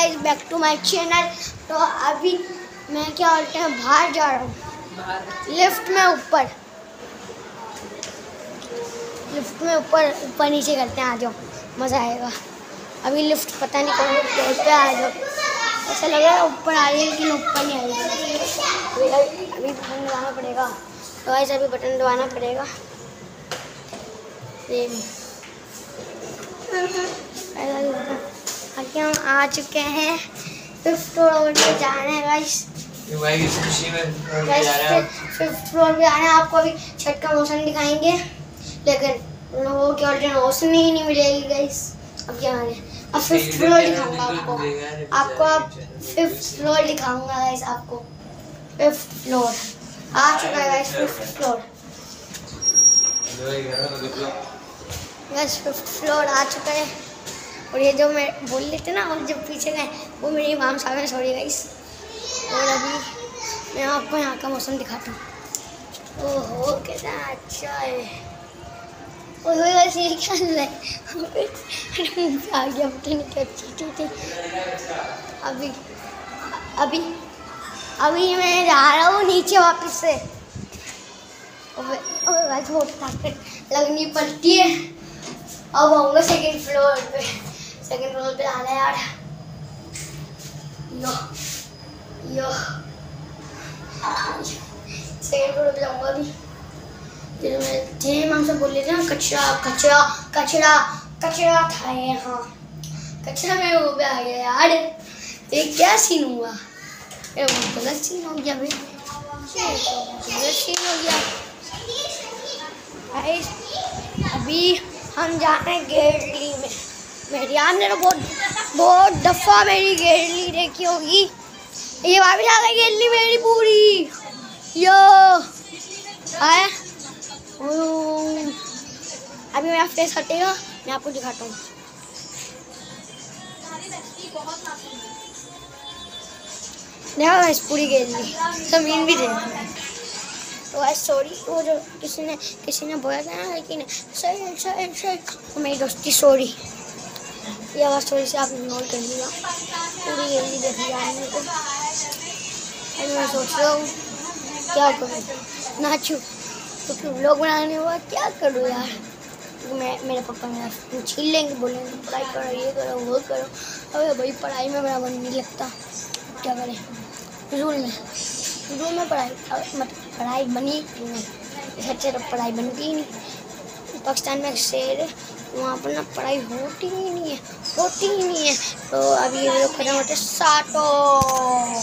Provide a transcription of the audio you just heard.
Guys, back to my channel. तो अभी मैं क्या बोलते हैं बाहर जा रहा हूँ लिफ्ट में ऊपर नीचे करते हैं। आ जाओ, मज़ा आएगा। अभी लिफ्ट पता नहीं कौन फ्लोर पे आ जाओ, ऐसा लग रहा है ऊपर आ रही है लेकिन ऊपर नहीं आएगी। अभी बटन दबाना पड़ेगा। तो गाइस अभी बटन दबाना पड़ेगा। हम आ चुके हैं 5th फ्लोर पे जाने हैं गाइस। 5th फ्लोर पे आना है। आपको अभी छत का मौसम दिखाएंगे लेकिन वो क्या बोलते हैं रोशनी ही नहीं मिलेगी गाइस। अब क्या माने, अब 5th फ्लोर दिखाऊंगा आपको अब 5th फ्लोर दिखाऊंगा गाइस आपको। 5th फ्लोर आ चुका है guys. 5th floor guys, 5th floor आ चुका है। और ये जो मैं बोल रहे थे ना और जब पीछे गए वो मेरी इमाम साहब है, सॉरी गाइस। और अभी मैं आपको यहाँ का मौसम दिखाता हूँ। ओहो कितना अच्छा है। ओहो गाइस ये क्या है, आ गया पता नहीं क्या चीज़ थी। अभी मैं जा रहा हूँ नीचे वापस से। गाइस वो ताकत लगनी पड़ती है। अब आऊँगा 2nd फ्लोर पे। 2nd फ्लोर पे आना है यार। यो 2nd फ्लोर पे जाऊँगा अभी। थे हमसे बोल रहे थे ना कचरा था ये। हाँ कचरा मेरे मुँह पे आ गया यार। ये क्या सीन हुआ? ये बहुत गलत सीन हो गया भाई, गलत सीन हो गया। अभी हम जा रहे हैं गेरली में। मेरी आपने तो बहुत दफ़ा मेरी गेरली देखी होगी। ये वापस आ गई गेरली मेरी पूरी। यो आया अभी मेरा फेस हटेगा, मैं आपको दिखाता हूँ। देखो इस पूरी गेरली जमीन भी देख। तो आज सॉरी वो जो किसी ने बोला था ना लेकिन सही मेरी दोस्ती सॉरी। ये आवाज़ थोड़ी सी आप इग्नोर कर लीजिएगा। पूरी गेरली देख लिया हमने को। अभी मैं सोच रहा हूँ क्या करूँ, नाचूँ तो फिर व्लॉग बनाने हुआ क्या करूँ यार। मेरे पापा मेरा फोन छीन लेंगे, बोलेंगे पढ़ाई करो, ये करो वो करो। अबे भाई पढ़ाई में मेरा मन नहीं लगता, क्या करें। फिजूल में पढ़ाई बनी नहीं, अच्छे तो पढ़ाई बनती ही नहीं। पाकिस्तान में शहर है वहाँ पर ना पढ़ाई होती ही नहीं है। तो अभी ये लोग खत्म होते 7